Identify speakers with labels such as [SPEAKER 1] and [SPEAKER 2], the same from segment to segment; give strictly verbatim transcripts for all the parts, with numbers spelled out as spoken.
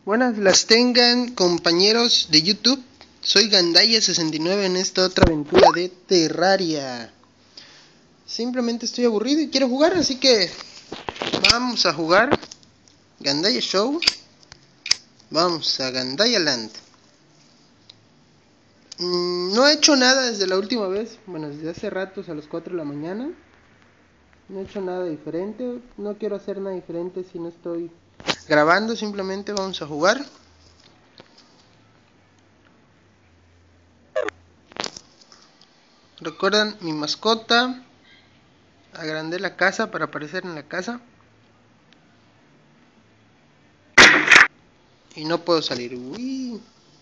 [SPEAKER 1] Buenas las tengan, compañeros de YouTube. Soy Gandaya sesenta y nueve en esta otra aventura de Terraria. Simplemente estoy aburrido y quiero jugar, así que vamos a jugar Gandaya Show. Vamos a Gandaya Land. mm, No he hecho nada desde la última vez. Bueno, desde hace ratos, a las cuatro de la mañana. No he hecho nada diferente. No quiero hacer nada diferente si no estoy grabando. Simplemente vamos a jugar. ¿Recuerdan mi mascota? Agrandé la casa para aparecer en la casa. Y no puedo salir. Uy.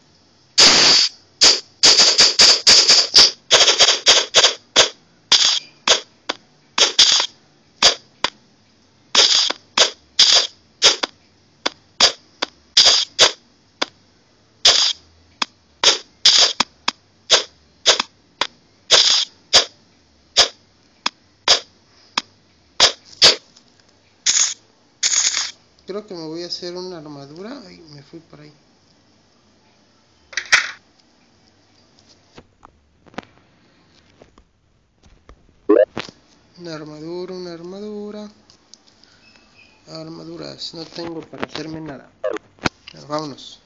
[SPEAKER 1] Creo que me voy a hacer una armadura. Ay, me fui por ahí. Una armadura, una armadura. Armaduras. No tengo para hacerme nada. Pero vámonos.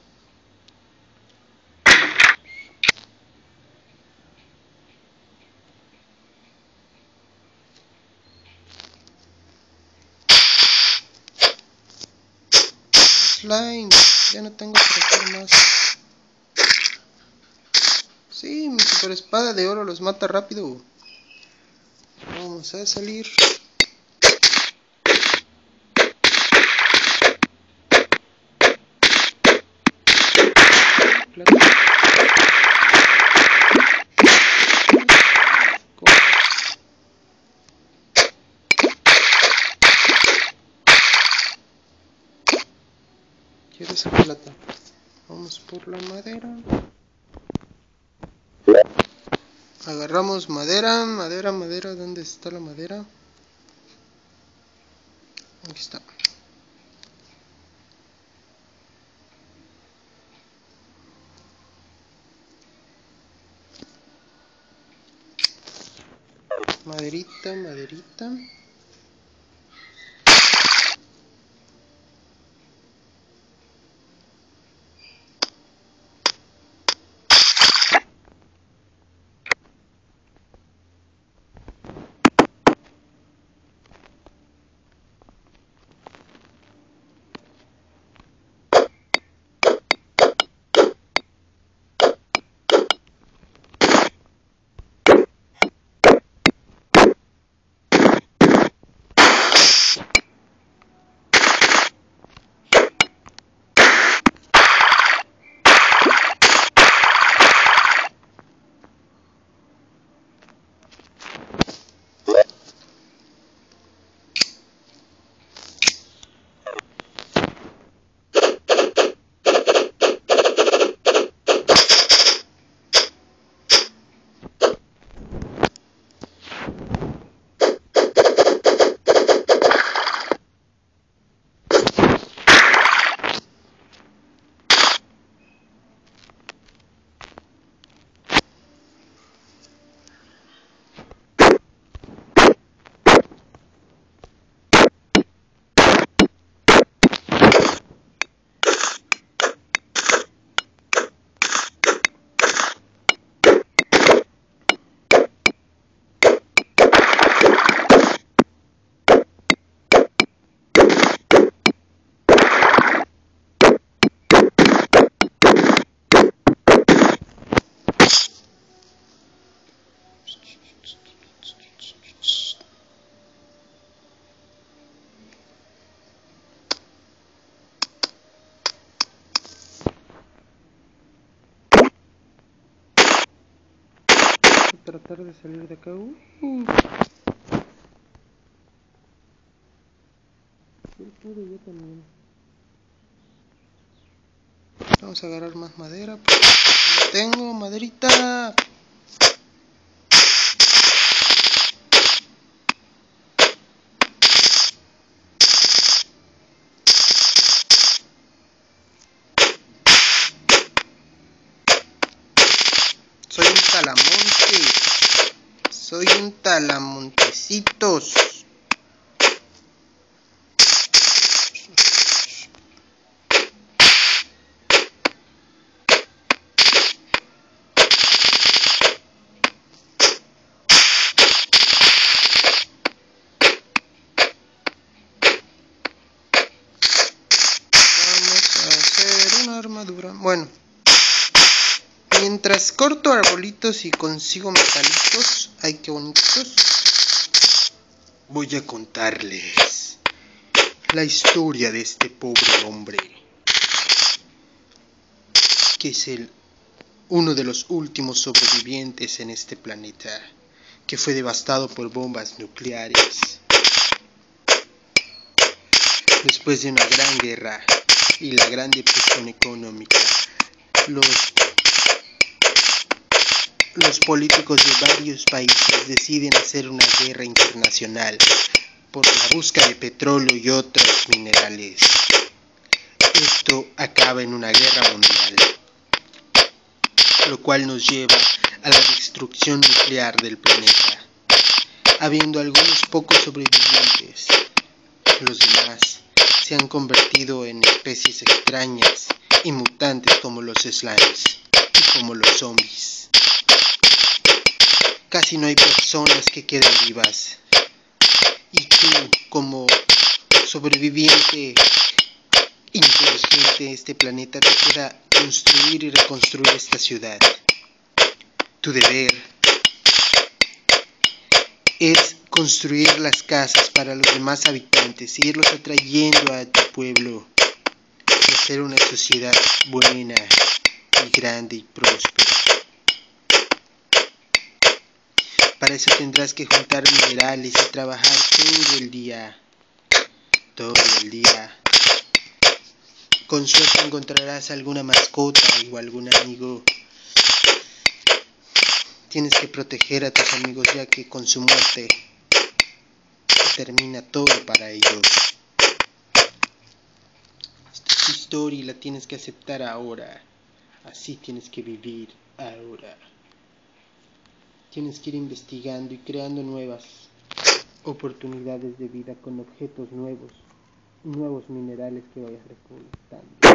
[SPEAKER 1] Slime. Ya no tengo para hacer más. Sí, mi super espada de oro los mata rápido. Vamos a salir. Quiero esa plata. Vamos por la madera. Agarramos madera, madera, madera. ¿Dónde está la madera? Aquí está. Maderita, maderita. Tratar de salir de acá. Uh, uh. Yo también. Vamos a agarrar más madera. No tengo maderita. talamonte. Soy un talamontecitos. Armadura. Bueno, mientras corto arbolitos y consigo metalitos, ay qué bonitos, voy a contarles la historia de este pobre hombre, que es el uno de los últimos sobrevivientes en este planeta, que fue devastado por bombas nucleares después de una gran guerra y la gran depresión económica. Los, los políticos de varios países deciden hacer una guerra internacional por la búsqueda de petróleo y otros minerales. Esto acaba en una guerra mundial, lo cual nos lleva a la destrucción nuclear del planeta, habiendo algunos pocos sobrevivientes. Los demás se han convertido en especies extrañas y mutantes como los slimes y como los zombies. Casi no hay personas que queden vivas. Y tú, como sobreviviente inteligente de este planeta, te queda construir y reconstruir esta ciudad. Tu deber es construir las casas para los demás habitantes, irlos atrayendo a tu pueblo y hacer una sociedad buena y grande y próspera. Para eso tendrás que juntar minerales y trabajar todo el día, todo el día. Con suerte encontrarás alguna mascota o algún amigo. Tienes que proteger a tus amigos, ya que con su muerte termina todo para ellos. Esta es tu historia y la tienes que aceptar ahora. Así tienes que vivir ahora. Tienes que ir investigando y creando nuevas oportunidades de vida con objetos nuevos, nuevos minerales que vayas recolectando.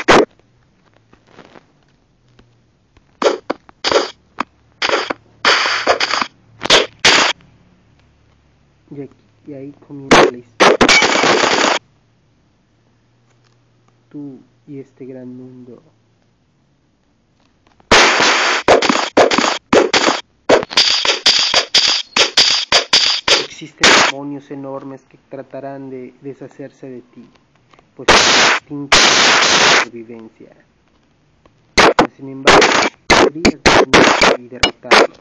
[SPEAKER 1] Y, aquí, y ahí comienza la historia. Tú y este gran mundo. Existen demonios enormes que tratarán de deshacerse de ti, pues es un instinto de supervivencia. Pero sin embargo, podrías definirte y derrotarlos.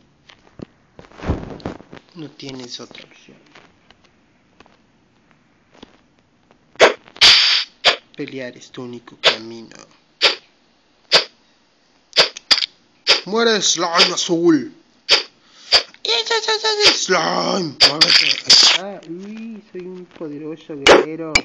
[SPEAKER 1] No tienes otra opción. Pelear es tu único camino. ¡Muere, slime azul! ¡Slime! Ah, uy, soy un poderoso guerrero.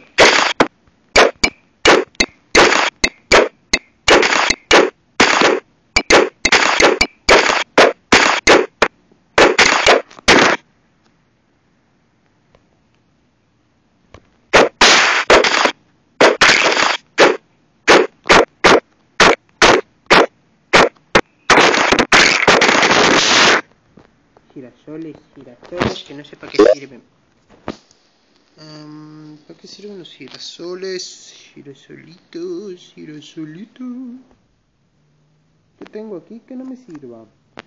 [SPEAKER 1] Girasoles, girasoles, que no sé para qué sirven. Um, ¿Para qué sirven los girasoles? Girasolitos, girasolitos. ¿Qué tengo aquí que no me sirva?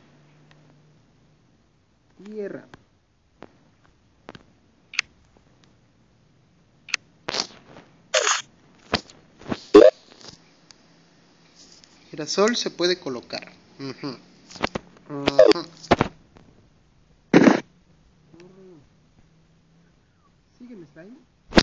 [SPEAKER 1] Tierra. Girasol se puede colocar. Uh-huh. Uh-huh. Sígueme, slime.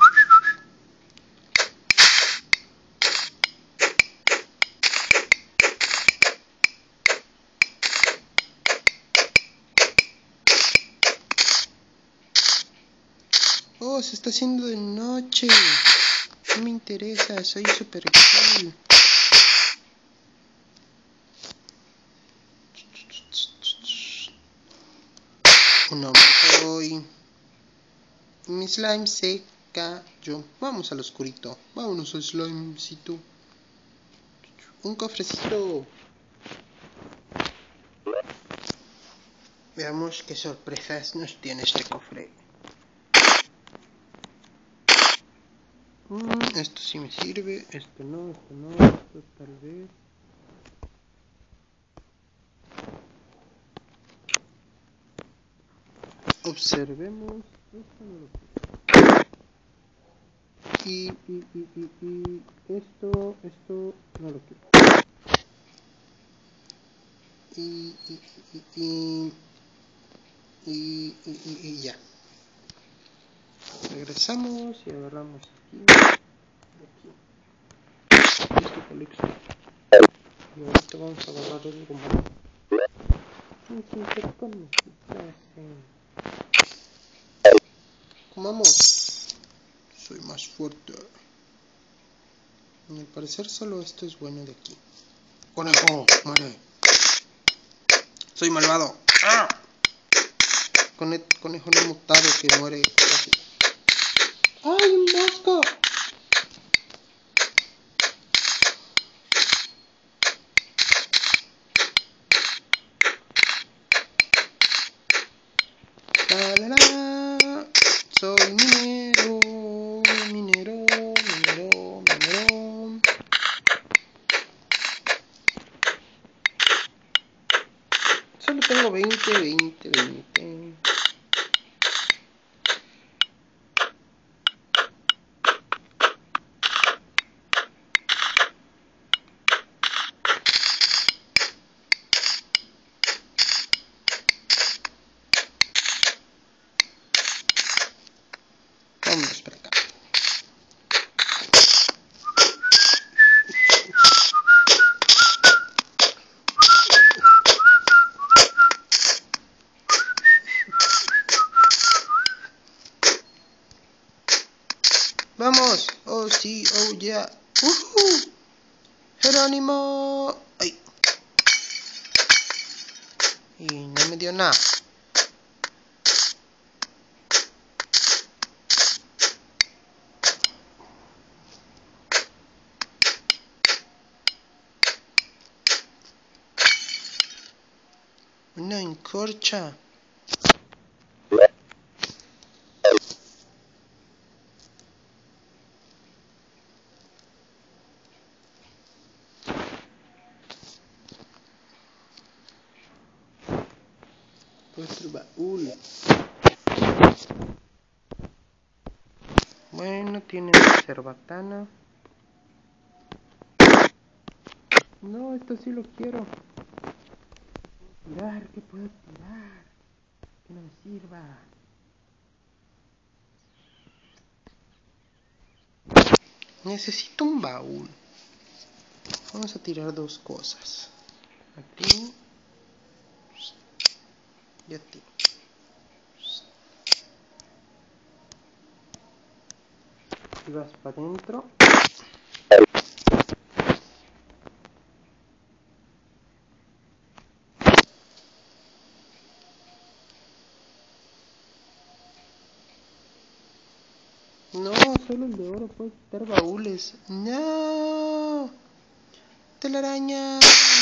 [SPEAKER 1] Oh, se está haciendo de noche. No me interesa, soy super cool. Mi slime se cayó. Vamos al oscurito. Vámonos al slimecito. Un cofrecito. Veamos qué sorpresas nos tiene este cofre. Mm, esto sí me sirve, esto no, esto no, esto tal vez. Observemos. Esto no lo quiero. Y, y, y, y, y esto, esto no lo quiero. Y, y, y, y, y, y, y, y ya. Regresamos y agarramos aquí. Este colección. Y ahorita vamos a agarrar algo más. Comamos. Soy más fuerte. Y al parecer solo esto es bueno de aquí. Conejo, muere. Soy malvado. ¡Ah! Cone conejo no mutado que muere casi. ¡Ay, un mosco! La, la, la. Soy minero, minero, minero, minero. Solo tengo veinte, veinte, veinte. Vamos para acá. Vamos. Oh sí, oh yeah. Uh-huh. Jerónimo. Ay. Y no me dio nada. Una encorcha. Otro baúl. Bueno, tiene una cerbatana. No, esto sí lo quiero. Tirar, ¿qué puedo tirar? Que no me sirva. Necesito un baúl. Vamos a tirar dos cosas. Aquí. Y aquí. Y vas para adentro. No, solo el de oro puede quitar baúles. No. Telaraña.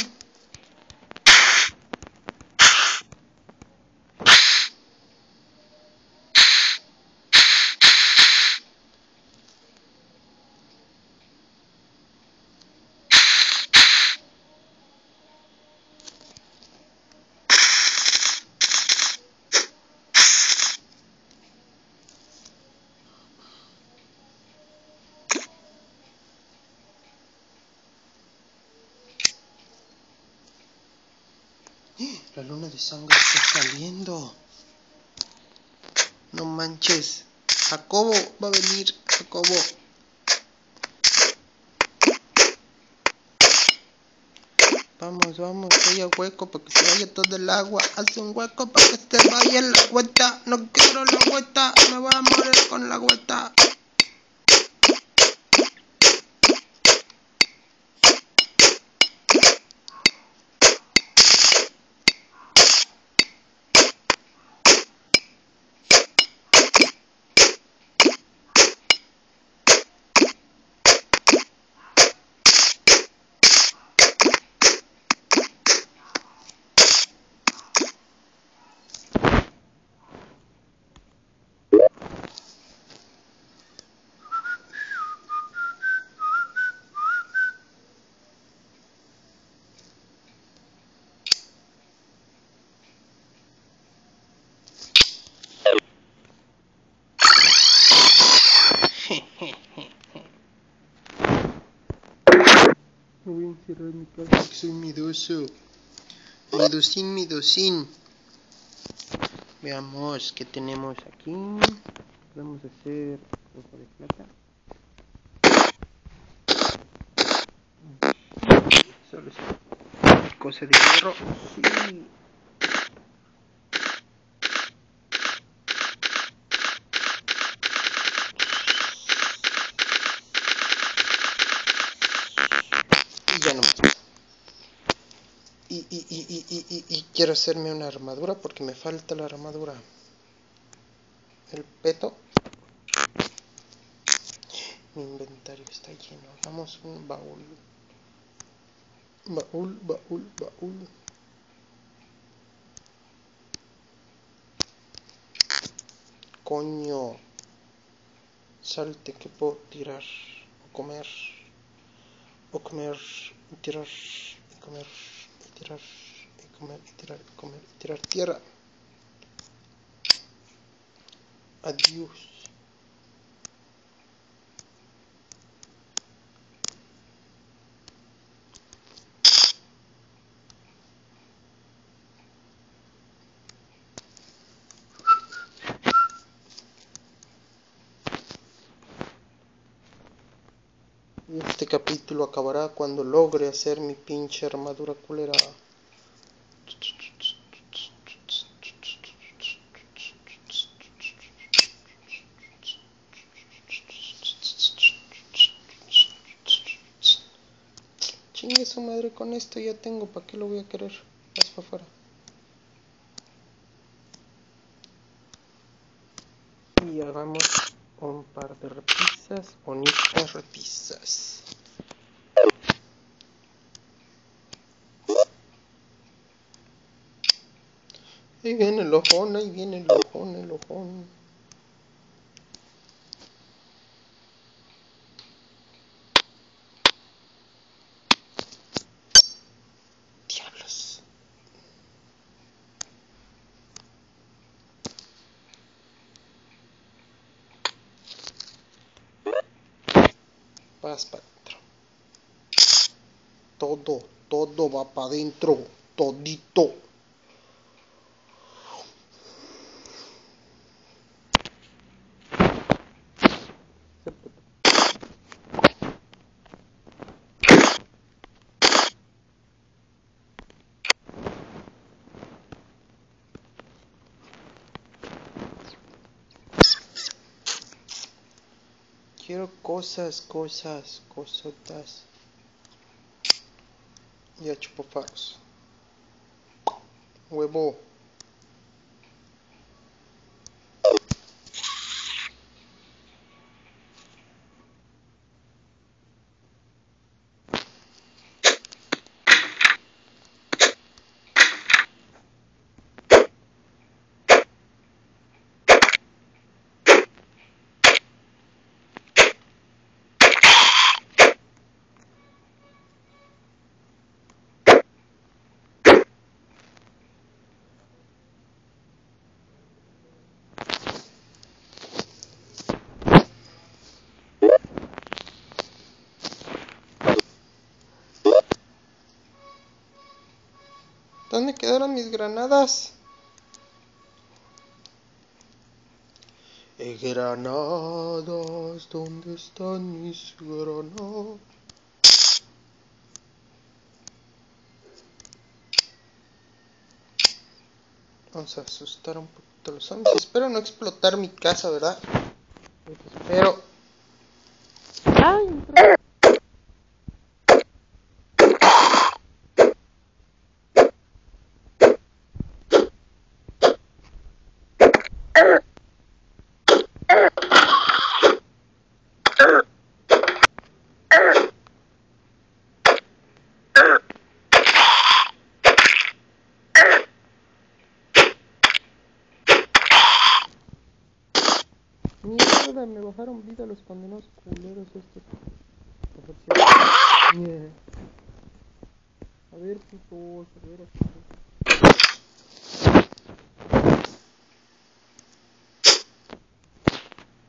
[SPEAKER 1] La luna de sangre está saliendo. No manches. Jacobo va a venir. Jacobo. Vamos, vamos. Haya hueco para que se vaya todo el agua. Hace un hueco para que se vaya la agüeta. No quiero la agüeta. Me voy a morir con la agüeta. Me voy a encerrar en mi casa porque soy miedoso. Miedosín, miedosín. Veamos qué tenemos aquí. Vamos a hacer ropa de plata. Solo es cosa de hierro. Sí. Y ya no más. Y, y, y, y, y, y, y quiero hacerme una armadura porque me falta la armadura. El peto. Mi inventario está lleno. Hagamos un baúl. Baúl, baúl, baúl. Coño. Salte que puedo tirar. O comer. O comer. Y tirar. Y comer. Y tirar. Y comer. Y tirar. Y comer. Y tirar tierra. Adiós. Y este capítulo acabará cuando logre hacer mi pinche armadura culera. Chingue su madre, con esto ya tengo, ¿para qué lo voy a querer? Vas para afuera. Y hagamos un par de repisas, bonitas repisas. Ahí viene el ojón, ahí viene el ojón, el ojón. Diablos. Vas para adentro. Todo, todo va para adentro. Todito. Quiero cosas, cosas, cosotas. Ya chupo faros. Huevo. ¿Dónde quedaron mis granadas? Eh, granadas, ¿dónde están mis granadas? Vamos a asustar un poquito a los zombies. Espero no explotar mi casa, ¿verdad? Espero. ¡Ay! Entró. Mierda, me bajaron vida los condenados culeros estos. A ver, si... yeah. A ver, putos, a ver,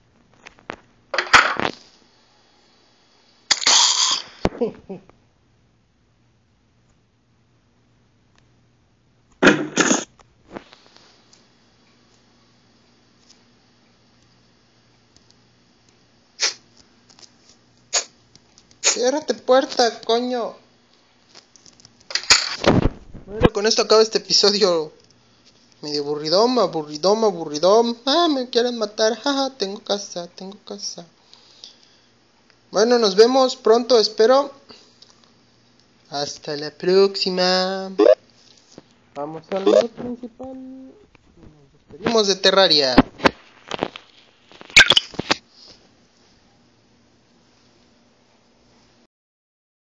[SPEAKER 1] a ver. Ciérrate puerta, coño. Bueno, con esto acaba este episodio. Medio aburridón, aburridón, aburridón. Ah, me quieren matar. Jaja, tengo casa, tengo casa. Bueno, nos vemos pronto, espero. Hasta la próxima. Vamos al menú principal. Nos despedimos de Terraria.